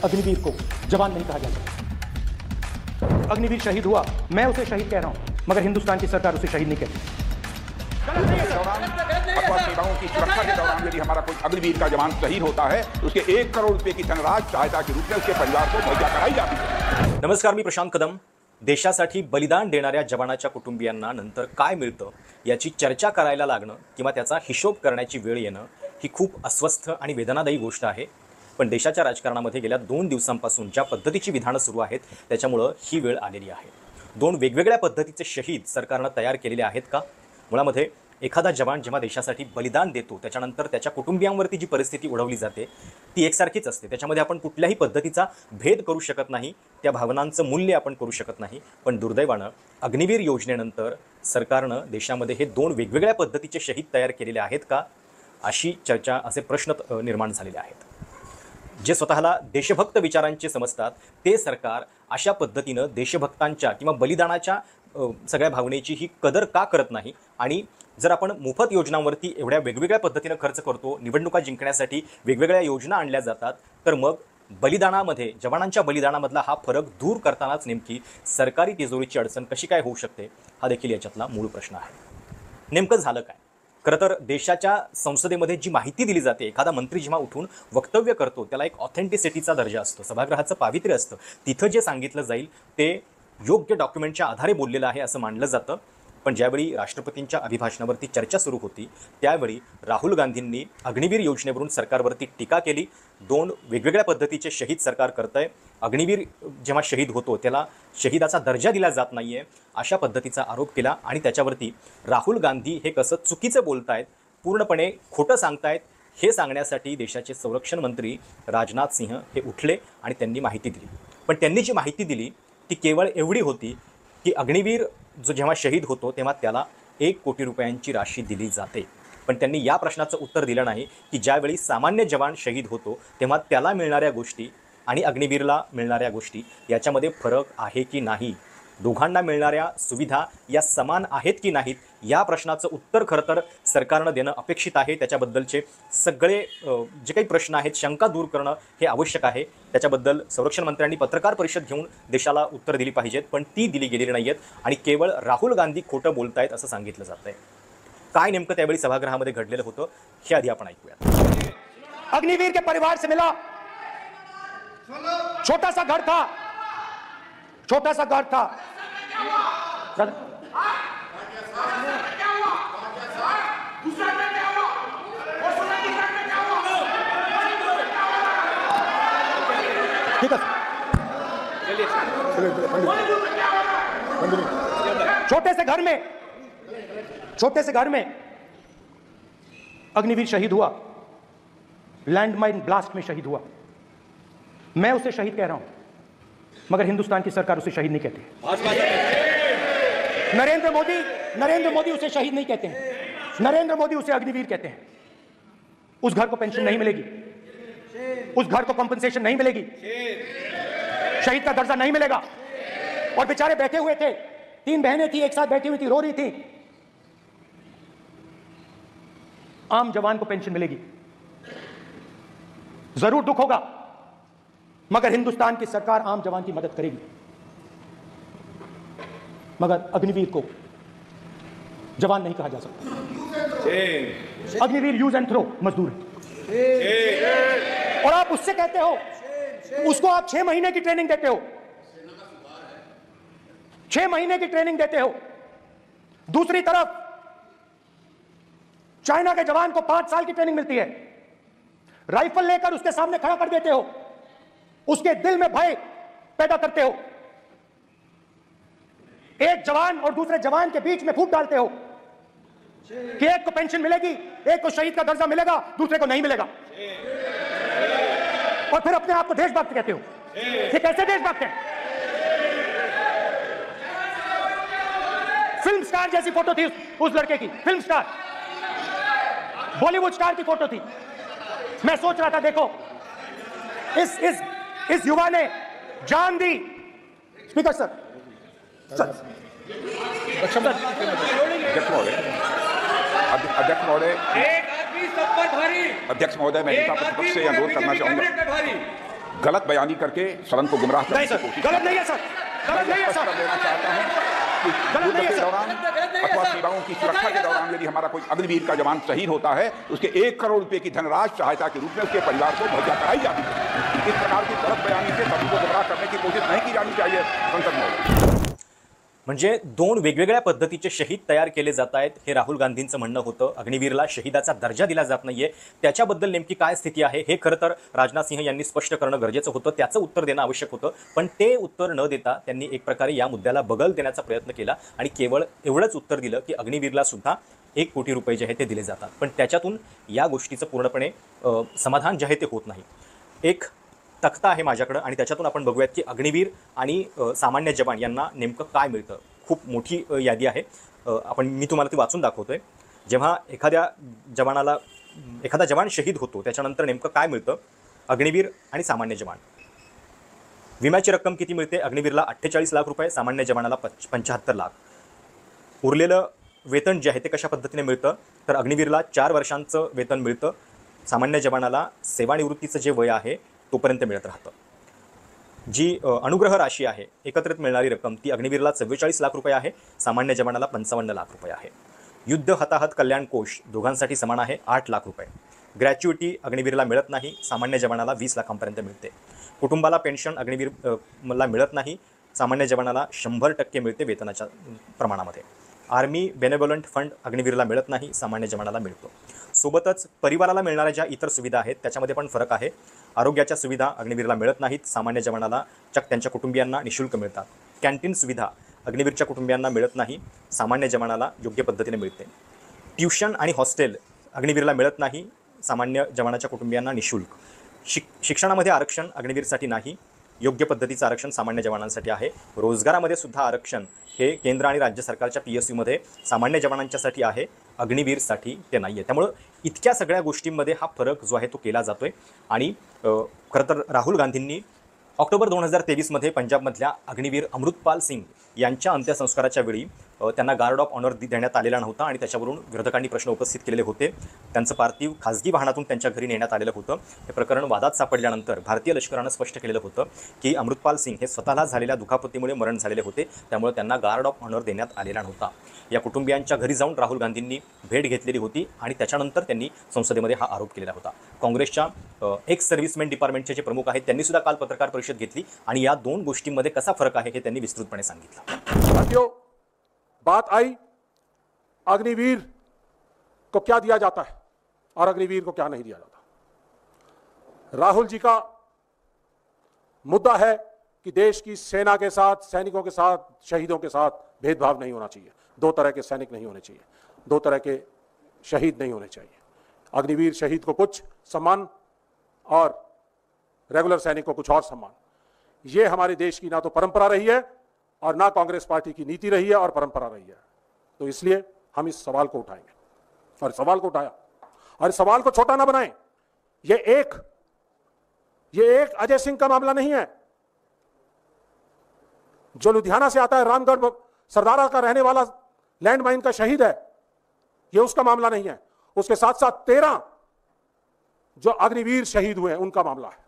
अग्निवीर को जवान नहीं कहा जा सकता। अग्निवीर शहीद हुआ, मैं उसे शहीद कह रहा हूं, मगर हिंदुस्तान की सरकार उसे शहीद नहीं कहती। अथवा सेवाओं की सुरक्षा के दौरान यदि हमारा कोई अग्निवीर का जवान शहीद होता है तो उसके 1 करोड़ रुपए की धनराशि सहायता के रूप में उसके परिवार को मुहैया कराई जाती है। नमस्कार, मी प्रशांत कदम। देशासाठी बलिदान देणाऱ्या जवानाच्या कुटुंबियांना नंतर काय मिळतं याची चर्चा करायला लागणं किंवा त्याचा हिशोब करण्याची वेळ येणं ही खूप अस्वस्थ आणि वेदनादायी गोष्ट आहे। पण देशाच्या राजकारणामध्ये गेल्या 2 दिवसांपासून ज्या पद्धतीची विधानं सुरू आहेत त्याच्यामुळे ही वेळ आलेली आहे। 2 वेगवेगळ्या पद्धतीचे शहीद सरकारने तयार केलेले आहेत का? मुळामध्ये एखादा जवान जेव्हा देशासाठी बलिदान देतो त्याच्यानंतर त्याच्या कुटुंबियांवरती जी परिस्थिती ओढवली जाते ती एकसारखीच असते। त्याच्यामध्ये आपण कुठल्याही पद्धतीचा भेद करू शकत नाही, त्या भावनांचं मूल्य आपण करू शकत नाही। पण दुर्दैवाने अग्निवीर योजनेनंतर सरकारने देशामध्ये हे 2 वेगवेगळ्या पद्धतीचे शहीद तयार केलेले आहेत का, अशी चर्चा, असे प्रश्न निर्माण झालेले आहेत। जे स्वतःला देशभक्त विचारांचे समजतात ते सरकार अशा पद्धतीने देशभक्तांच्या किंवा बलिदानाच्या सगळ्या भावनेची ही कदर का करत नाही? आणि जर आपण मोफत योजनांवरती एवढ्या वेगवेगळ्या पद्धतीने खर्च करतो, निवडणुका जिंकण्यासाठी वेगवेगळ्या योजना आणल्या जातात, तर मग बलिदानामध्ये, जवानांच्या बलिदानामधला हा फरक दूर करतानाच नेमकी सरकारी तिजोरीची अडचण कशी काय होऊ शकते, हा देखील याच्यातला मूळ प्रश्न आहे। नेमकं झालं काय? खरं तर देशाच्या संसदेमध्ये जी माहिती दिली जाते, एखादा मंत्री जेव्हा उठून वक्तव्य करतो त्याला एक ऑथेंटिसिटीचा दर्जा असतो, सभागृहाचं पावित्र्य असतं। तिथं जे सांगितलं जाईल ते योग्य डॉक्युमेंटच्या आधारे बोललेलं आहे असं मानलं जातं। पण ज्यावेळी राष्ट्रपतींच्या अभिभाषणावरती चर्चा सुरू होती त्यावेळी राहुल गांधींनी अग्निवीर योजनेवरून सरकारवरती टीका केली। 2 वेगवेगळ्या पद्धतीचे शहीद सरकार करतंय, अग्निवीर जेव्हा शहीद होतो त्याला शहीदाचा दर्जा दिला जात नाहीये, अशा पद्धतीचा आरोप केला। आणि त्याच्यावरती राहुल गांधी हे कसं चुकीचं बोलतायत, पूर्णपणे खोटं सांगतायत हे सांगण्यासाठी देशाचे संरक्षण मंत्री राजनाथ सिंह हे उठले आणि त्यांनी माहिती दिली। पण त्यांनी जी माहिती दिली ती केवळ एवढी होती की अग्निवीर जो जेव्हा शहीद होतो तेव्हा त्याला 1 कोटी रुपयांची राशी दिली जाते। पण त्यांनी या प्रश्नाचं उत्तर दिलं नाही की ज्यावेळी सामान्य जवान शहीद होतो तेव्हा त्याला मिळणाऱ्या गोष्टी आणि अग्निवीरला मिळणाऱ्या गोष्टी याच्यामध्ये फरक आहे की नाही, दोघांना मिळणाऱ्या सुविधा या समान आहेत की नाहीत, या प्रश्नाचं उत्तर खरं तर सरकारने देणं अपेक्षित आहे। त्याच्याबद्दलचे सगळे जे काही प्रश्न आहेत, शंका दूर करणं हे आवश्यक आहे। त्याच्याबद्दल संरक्षण मंत्र्यांनी पत्रकार परिषद घेऊन देशाला उत्तर दिली पाहिजेत, पण ती दिली गेलेली नाहीयेत आणि केवळ राहुल गांधी खोटं बोलतायत असं सांगितलं जातंय। काय नेमकं त्यावेळी सभागृहामध्ये घडलेलं होतं हे आधी आपण ऐकूया। अग्निवीर के परिवार से मिला, छोटा सा घर था, छोटा सा घर था। ठीक है, छोटे से घर में अग्निवीर शहीद हुआ, लैंडमाइन ब्लास्ट में शहीद हुआ। मैं उसे शहीद कह रहा हूं, मगर हिंदुस्तान की सरकार उसे शहीद नहीं कहती। नरेंद्र मोदी उसे शहीद नहीं कहते हैं, नरेंद्र मोदी उसे अग्निवीर कहते हैं। उस घर को पेंशन नहीं मिलेगी, उस घर को कंपनसेशन नहीं मिलेगी, शहीद का दर्जा नहीं मिलेगा। और बेचारे बैठे हुए थे, 3 बहनें थी, एक साथ बैठी हुई थी, रो रही थी। आम जवान को पेंशन मिलेगी, जरूर दुख होगा, मगर हिंदुस्तान की सरकार आम जवान की मदद करेगी। मगर अग्निवीर को जवान नहीं कहा जा सकता। अग्निवीर यूज एंड थ्रो मजदूर है। और आप उससे कहते हो, उसको आप 6 महीने की ट्रेनिंग देते हो, 6 महीने की ट्रेनिंग देते हो। दूसरी तरफ चाइना के जवान को 5 साल की ट्रेनिंग मिलती है, राइफल लेकर उसके सामने खड़ा कर देते हो, उसके दिल में भय पैदा करते हो, एक जवान और दूसरे जवान के बीच में फूट डालते हो कि एक को पेंशन मिलेगी, एक को शहीद का दर्जा मिलेगा, दूसरे को नहीं मिलेगा। और फिर अपने आप को देशभक्त कहते हो। ये कैसे देशभक्त है? फिल्म स्टार जैसी फोटो थी उस लड़के की, फिल्म स्टार, बॉलीवुड स्टार की फोटो थी। मैं सोच रहा था, देखो इस युवा ने जान दी। स्पीकर सर, अध्यक्ष महोदय, मैं नेता प्रतिपक्ष से अनुरोध करना चाहूंगा। गलत बयानी करके सदन को गुमराह करने नहीं की सर, कोशिश गलत नहीं है सर, गलत नहीं है स्पष्ट कर सर, देना चाहता हूं कि गलत नहीं युद्ध है के सर। दौरान अथवा सीमाओं की सुरक्षा के दौरान यदि हमारा कोई अग्निवीर का जवान शहीद होता है तो उसके 1 करोड़ रुपए की धनराशि सहायता के रूप में उसके परिवार को मुहैया कराई जाती है। इस प्रकार की गलत बयानी से सभी को गुमराह करने की कोशिश नहीं की जानी चाहिए संसद में। म्हणजे दोन वेगवेगळ्या पद्धतीचे शहीद तयार केले जात आहेत हे राहुल गांधींचं म्हणणं होतं. अग्निवीरला शहीदाचा दर्जा दिला जात नाहीये, त्याच्याबद्दल नेमकी काय स्थिती आहे हे खरं तर राजनाथ सिंह यांनी स्पष्ट करणं गरजेचं होतं, त्याचं उत्तर देणं आवश्यक होतं. पण ते उत्तर न देता त्यांनी एक प्रकारे या मुद्द्याला बगल देण्याचा प्रयत्न केला आणि केवळ एवढंच उत्तर दिलं की अग्निवीरला सुद्धा 1 कोटी रुपये जे आहे ते दिले जातात. पण त्याच्यातून या गोष्टीचं पूर्णपणे समाधान जे आहे ते होत नाही. एक तक्ता आहे माझ्याकडं आणि त्याच्यातून आपण बघूयात की अग्निवीर आणि सामान्य जवान यांना नेमकं काय मिळतं. खूप मोठी यादी आहे. मी तुम्हाला ती वाचून दाखवतोय. जेव्हा एखादा जवान शहीद होतो त्याच्यानंतर नेमकं काय मिळतं. अग्निवीर आणि सामान्य जवान, विम्याची रक्कम किती मिळते. अग्निवीरला 48 लाख रुपये, सामान्य जवानाला 75 लाख. उरलेलं वेतन जे आहे ते कशा पद्धतीने मिळतं तर अग्निवीरला 4 वर्षांचं वेतन मिळतं, सामान्य जवानाला सेवानिवृत्तीचं जे वय आहे तोपर्यंत मिळत राहतं. जी अनुग्रह राशी आहे एकत्रित मिळणारी रक्कम ती अग्निवीरला 44 लाख रुपये आहे, सामान्य जवानाला 55 लाख रुपये आहे. युद्ध हताहत कल्याण कोष दोघांसाठी समान आहे 8 लाख रुपये. ग्रॅच्युइटी अग्निवीरला मिळत नाही, सामान्य जवानाला 20 लाखांपर्यंत मिळते. कुटुंबाला पेन्शन अग्निवीरला मिळत नाही, सामान्य जवानाला 100% मिळते वेतनाच्या प्रमाणामध्ये. आर्मी बेनेवोलंट फंड अग्निवीरला मिळत नाही, सामान्य जवानाला मिळतो. सोबतच परिवाराला मिळणाऱ्या ज्या इतर सुविधा आहेत त्याच्यामध्ये पण फरक आहे. आरोग्याच्या सुविधा अग्निवीरला मिळत नाहीत, सामान्य जवानाला त्यांच्या कुटुंबियांना निःशुल्क मिळतात. कॅन्टीन सुविधा अग्निवीरच्या कुटुंबियांना मिळत नाही, सामान्य जवानाला योग्य पद्धतीने मिळते. ट्यूशन आणि हॉस्टेल अग्निवीरला मिळत नाही, सामान्य जवानाच्या कुटुंबियांना निःशुल्क. शिक्षणामध्ये आरक्षण अग्निवीरसाठी नाही, योग्य पद्धतीचं आरक्षण सामान्य जवानांसाठी आहे. रोजगारामध्ये सुद्धा आरक्षण हे केंद्र आणि राज्य सरकारच्या PSUमध्ये सामान्य जवानांच्यासाठी आहे, अग्निवीरसाठी ते नाही आहे. त्यामुळं इतक्या सगळ्या गोष्टींमध्ये हा फरक जो आहे तो केला जातोय. आणि खरं तर राहुल गांधींनी ऑक्टोबर 2023मध्ये पंजाबमधल्या अग्निवीर अमृतपाल सिंग यांच्या अंत्यसंस्काराच्या वेळी त्यांना गार्ड ऑफ ऑनर देण्यात आलेला नव्हता आणि त्याच्यावरून विरोधकांनी प्रश्न उपस्थित केलेले होते. त्यांचं पार्थिव खाजगी वाहनातून त्यांच्या घरी नेण्यात आलेलं होतं. हे प्रकरण वादात सापडल्यानंतर भारतीय लष्करानं स्पष्ट केलेलं होतं की अमृतपाल सिंग हे स्वतःला झालेल्या दुखापतीमुळे मरण झालेले होते, त्यामुळे त्यांना गार्ड ऑफ ऑनर देण्यात आलेला नव्हता. या कुटुंबियांच्या घरी जाऊन राहुल गांधींनी भेट घेतलेली होती आणि त्याच्यानंतर त्यांनी संसदेमध्ये हा आरोप केलेला होता. काँग्रेसच्या एक्स सर्व्हिसमेन डिपार्टमेंटचे जे प्रमुख आहेत त्यांनी सुद्धा काल पत्रकार परिषद घेतली आणि या दोन गोष्टींमध्ये कसा फरक आहे हे त्यांनी विस्तृतपणे सांगितलं. बात आई अग्निवीर को क्या दिया जाता है और अग्निवीर को क्या नहीं दिया जाता. राहुल जी का मुद्दा है कि देश की सेना के साथ, सैनिकों के साथ, शहीदों के साथ भेदभाव नहीं होना चाहिए. 2 तरह के सैनिक नहीं होने चाहिए, 2 तरह के शहीद नहीं होने चाहिए. अग्निवीर शहीद को कुछ सम्मान और रेगुलर सैनिक को कुछ और सम्मान. ये हमारे देश की ना तो परंपरा रही है और ना कांग्रेस पार्टी की नीति रही है और परंपरा रही है. तो इसलिए हम इस सवाल को उठाएंगे और इस सवाल को उठाया और इस सवाल को छोटा ना बनाएं. ये एक अजय सिंह का मामला नहीं है जो लुधियाना से आता है, रामगढ़ सरदारा का रहने वाला लैंडमाइन का शहीद है, ये उसका मामला नहीं है. उसके साथ साथ 13 जो अग्निवीर शहीद हुए हैं उनका मामला है.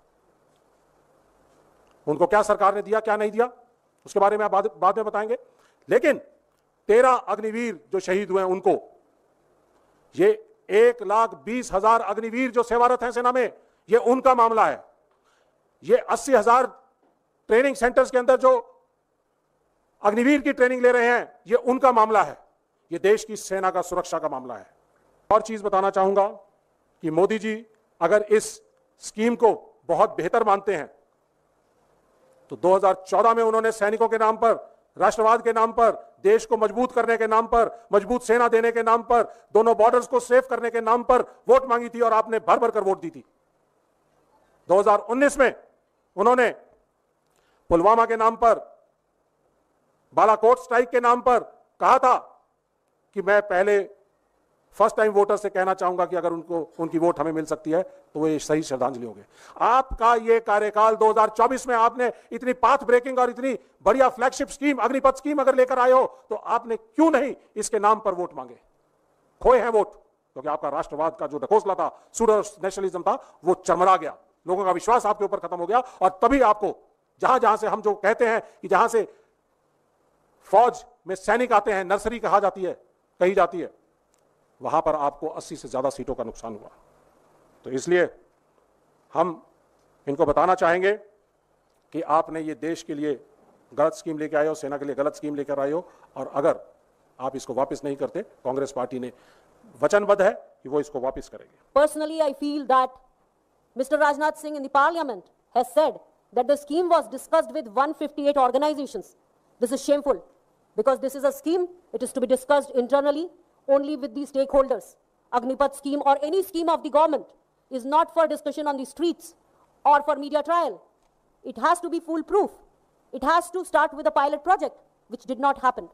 उनको क्या सरकार ने दिया, क्या नहीं दिया, उसके बारे में आप बाद में बताएंगे. लेकिन 13 अग्निवीर जो शहीद हुए हैं उनको, ये 1,20,000 अग्निवीर जो सेवारत हैं सेना में, ये उनका मामला है. ये 80,000 ट्रेनिंग सेंटर्स के अंदर जो अग्निवीर की ट्रेनिंग ले रहे हैं, ये उनका मामला है. ये देश की सेना का सुरक्षा का मामला है. और चीज बताना चाहूंगा कि मोदी जी अगर इस स्कीम को बहुत बेहतर मानते हैं तो 2014 में उन्होंने सैनिकों के नाम पर, राष्ट्रवाद के नाम पर, देश को मजबूत करने के नाम पर, मजबूत सेना देने के नाम पर, दोनों बॉर्डर्स को सेफ करने के नाम पर वोट मांगी थी और आपने भर भर कर वोट दी थी. 2019 में उन्होंने पुलवामा के नाम पर, बालाकोट स्ट्राइक के नाम पर कहा था कि मैं पहले फर्स्ट टाइम वोटर से कहना चाहूंगा कि अगर उनकी वोट हमें मिल सकती है तो वो सही श्रद्धांजलि होगी. आपका ये कार्यकाल 2024 में आपने इतनी पाथ ब्रेकिंग और इतनी बढ़िया फ्लैगशिप स्कीम, अग्निपथ स्कीम अगर लेकर आए हो तो आपने क्यों नहीं इसके नाम पर वोट मांगे. खोए हैं वोट क्योंकि आपका राष्ट्रवाद का जो ढकोसला था, सूडो नेशनलिज्म था, वो चरमरा गया. लोगों का विश्वास आपके ऊपर खत्म हो गया, और तभी आपको जहां जहां से हम जो कहते हैं कि जहां से फौज में सैनिक आते हैं, नर्सरी कही जाती है, वहां पर आपको 80 से ज्यादा सीटों का नुकसान हुआ। तो इसलिए हम इनको बताना चाहेंगे कि आपने ये देश के लिए गलत स्कीम लेके आए हो, सेना के लिए गलत स्कीम लेकर आए हो, और अगर आप इसको वापस नहीं करते, कांग्रेस पार्टी ने वचनबद्ध है कि वो इसको वापस करेगी। Personally, I feel that Mr. Rajnath Singh in the parliament has said that the scheme was discussed with 158 organizations. This is shameful because this is a scheme. It is to be discussed internally only with the stakeholders. Agnipath scheme or any scheme of the government is not for discussion on the streets or for media trial. It has to be foolproof. It has to start with a pilot project, which did not happen.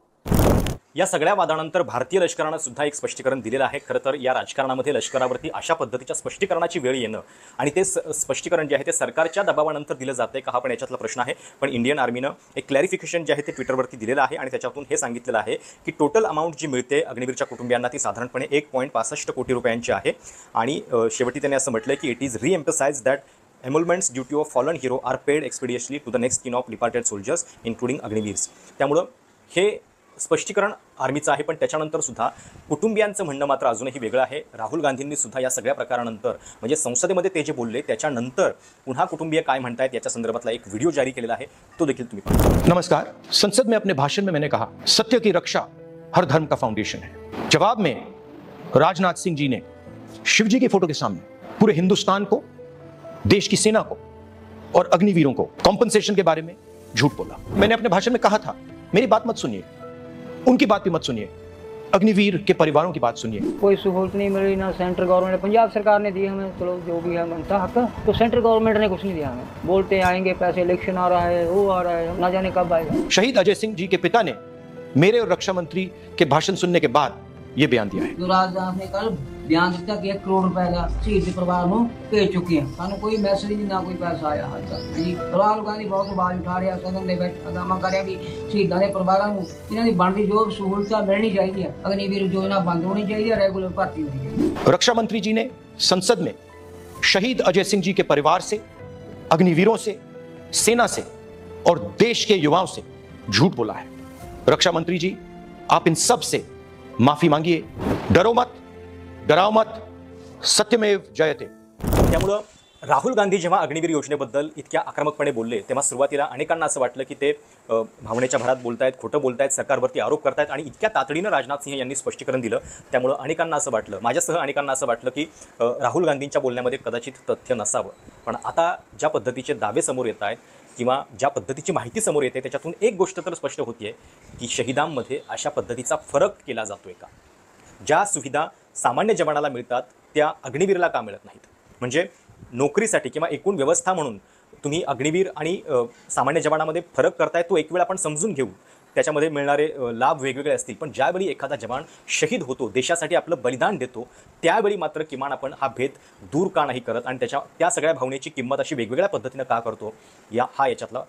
या सगळ्या वादानंतर भारतीय लष्करानं सुद्धा एक स्पष्टीकरण दिलेलं आहे। खरं तर या राजकारणामध्ये लष्करावरती अशा पद्धतीच्या स्पष्टीकरणाची वेळ येणं आणि ते स्पष्टीकरण जे आहे ते सरकारच्या दबावानंतर दिलं जाते का, हा पण याच्यातला प्रश्न आहे। पण इंडियन आर्मीनं एक क्लॅरिफिकेशन जे आहे ते ट्विटरवरती दिलेलं आहे आणि त्याच्यातून हे सांगितलेलं आहे की टोटल अमाऊंट जी मिळते अग्निवीरच्या कुटुंबियांना ती साधारणपणे 1.65 कोटी रुपयांची आहे। आणि शेवटी त्यांनी असं म्हटलंय की it is reemphasise that emoluments due to a fallen hero are paid expeditiously to the next in of departed soldiers including Agniveers. त्यामुळं हे स्पष्टीकरण आर्मीचं आहे, पण त्याच्यानंतर सुद्धा कुटुंबियांचं म्हणणं मात्र अजूनही वेगळं आहे। राहुल गांधींनी सुद्धा या सगळ्या प्रकारानंतर म्हणजे संसदेमध्ये ते जे बोलले त्याच्यानंतर पुन्हा कुटुंबीय काय म्हणतायत याच्या संदर्भातला एक व्हिडिओ जारी केलेला आहे, तो देखील तुम्ही पहा। नमस्कार। संसद में अपने भाषण में मैंने कहा सत्य की रक्षा हर धर्म का फाउंडेशन है। जवाब में राजनाथ सिंह जी ने शिव जी के फोटो के सामने पूरे हिंदुस्तान को, देश की सेना को और अग्निवीरों को कॉम्पनसेशन के बारे में झूठ बोला। मैंने अपने भाषण में कहा था मेरी बात मत सुनिए, उनकी बात भी मत सुनिए, अग्निवीर के परिवारों की बात सुनिए। कोई सहूलत नहीं मिली ना सेंट्रल गवर्नमेंट, पंजाब सरकार ने दी हमें, चलो जो भी है बनता हक, तो सेंट्रल गवर्नमेंट ने कुछ नहीं दिया हमें। बोलते आएंगे पैसे, इलेक्शन आ रहा है, वो आ रहा है, ना जाने कब आएगा। शहीद अजय सिंह जी के पिता ने मेरे और रक्षा मंत्री के भाषण सुनने के बाद ये बयान दिया है। जो राजनाथ ने कल बयान दिया कि 1 करोड़ रुपए का शहीद के परिवार को भेज चुके हैं, सानू कोई मैसेज नहीं, ना कोई पैसा आया हाल तक जी। राहुल गांधी बहुत आवाज उठा रहा है, सदन में बैठ हंगामा कर रहा कि शहीदों के परिवारों को इन्हां दी बनदी जो सहूलत मिलनी चाहिए, अग्निवीर योजना बंद होनी चाहिए, रेगुलर भर्ती होनी चाहिए। रक्षा मंत्री जी ने संसद में शहीद अजय सिंह जी के परिवार से, अग्निवीरों से, सेना से और देश के युवाओं से झूठ बोला है। रक्षा मंत्री जी, आप इन सब से माफी मांगिए, डरो मत, डराओ मत, सत्यमेव जयते। त्यामुळं राहुल गांधी जेव्हा अग्निवीर योजनेबद्दल इतक्या आक्रमकपणे बोलले तेव्हा सुरुवातीला अनेकांना असं वाटलं की ते भावनेच्या भरात बोलतायत, खोटं बोलतायत, सरकारवरती आरोप करतायत आणि इतक्या तातडीनं राजनाथ सिंह यांनी स्पष्टीकरण दिलं त्यामुळं अनेकांना असं वाटलं, माझ्यासह अनेकांना असं वाटलं की राहुल गांधींच्या बोलण्यामध्ये कदाचित तथ्य नसावं। पण आता ज्या पद्धतीचे दावे समोर येत आहेत किंवा ज्या पद्धतीची माहिती समोर येते त्याच्यातून एक गोष्ट तर स्पष्ट होतीये की शहीदांमध्ये अशा पद्धतीचा फरक केला जातोय का? ज्या सुविधा सामान्य जवानाला मिळतात त्या अग्निवीरला का मिळत नाहीत? म्हणजे नोकरीसाठी किंवा एकूण व्यवस्था म्हणून तुम्ही अग्निवीर आणि सामान्य जवानामध्ये फरक करताय, तो एक वेळ आपण समजून घेऊ, त्याच्यामध्ये मिळणारे लाभ वेगवेगळे असतील, पण ज्यावेळी एखादा जवान शहीद होतो, देशासाठी आपलं बलिदान देतो, त्यावेळी मात्र किमान आपण हा भेद दूर का नाही करत आणि त्या सगळ्या भावनेची किंमत अशी वेगवेगळ्या पद्धतीनं का करतो, हा याच्यातला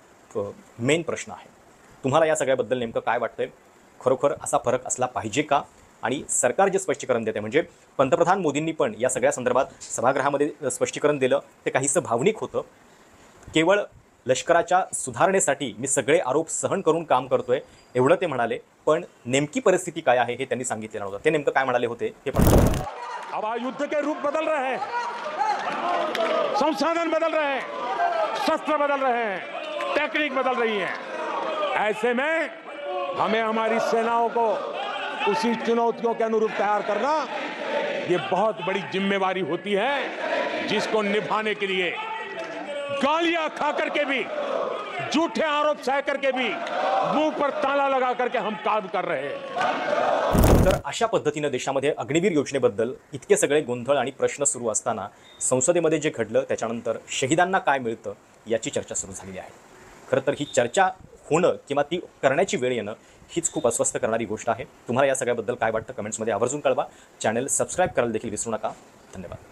मेन प्रश्न आहे। तुम्हाला या सगळ्याबद्दल नेमकं काय वाटतंय? खरोखर असा फरक असला पाहिजे का? आणि सरकार जे स्पष्टीकरण देते म्हणजे पंतप्रधान मोदींनी पण या सगळ्या संदर्भात सभागृहामध्ये स्पष्टीकरण दिलं ते काहीसं भावनिक होतं। केवळ लष्कराच्या सुधारणेसाठी मी सगळे आरोप सहन करून काम करतोय एवढं ते म्हणाले, पण नेमकी परिस्थिती काय आहे हे त्यांनी सांगितलेलं नव्हतं। ते नेमकं काय म्हणाले होते हे पण अब युद्ध के रूप बदल रहे हैं, संसाधन बदल रहे हैं, शस्त्र बदल रहे हैं, टेक्निक बदल रही है। ऐसे में हमें हमारी सेनाओं को उसी चुनौतियों के अनुरूप तैयार करना ये बहुत बड़ी जिम्मेवारी होती है, जिसको निभाने के लिए गालियां खा करके भी, झूठे आरोप सह करके भी, मुंह पर ताला लगा करके हम काम कर रहे हैं। तर अशा पद्धतीनं देशामध्ये अग्निवीर योजनेबद्दल इतके सगळे गोंधळ आणि प्रश्न सुरू असताना संसदेमध्ये जे घडलं त्याच्यानंतर शहीदांना काय मिळतं याची चर्चा सुरू झालेली आहे। खरं तर ही चर्चा होणं किंवा ती करण्याची वेळ येणं हीच खूप अस्वस्थ करणारी गोष्ट आहे। तुम्हाला या सगळ्याबद्दल काय वाटतं कमेंट्समध्ये आवर्जून कळवा। चॅनल सबस्क्राईब करायला देखील विसरू नका। धन्यवाद।